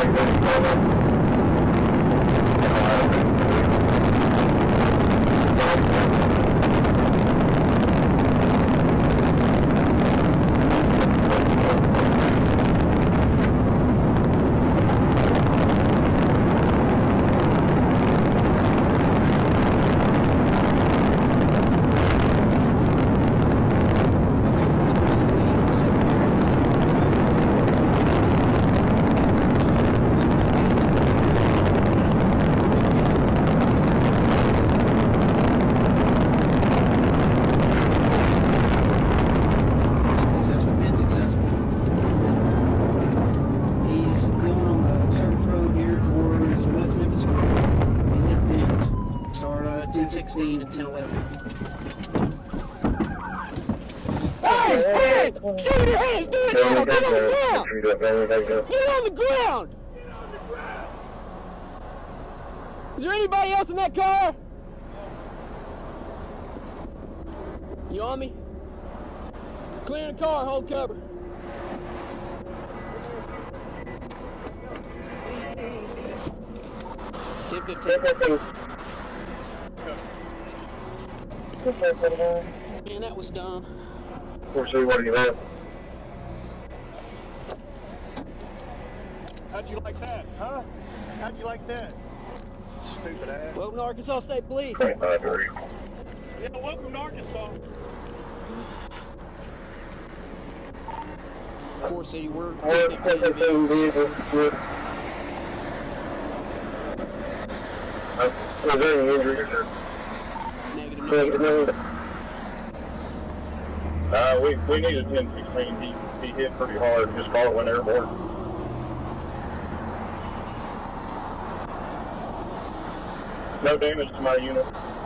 10:16 and 10:11. Hey! Shoot your hands! Do it now! Get on the ground! Get on the ground! Is there anybody else in that car? You on me? Clear the car, hold cover. Tip 15. Man, that was dumb. 4C, what do you have? How'd you like that, huh? How'd you like that? Stupid ass. Welcome to Arkansas State Police. 25-3. Yeah, welcome to Arkansas. 4C, we're 15 vehicle. Was there any injuries or? negative. We need a 10-16. He hit pretty hard. Just call it when airborne. No damage to my unit.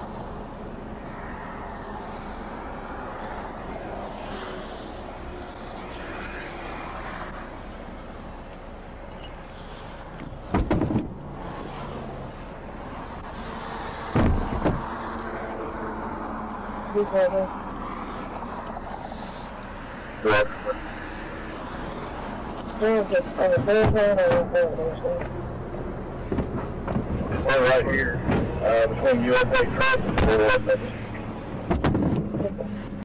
We're right here, between USA Trust and 4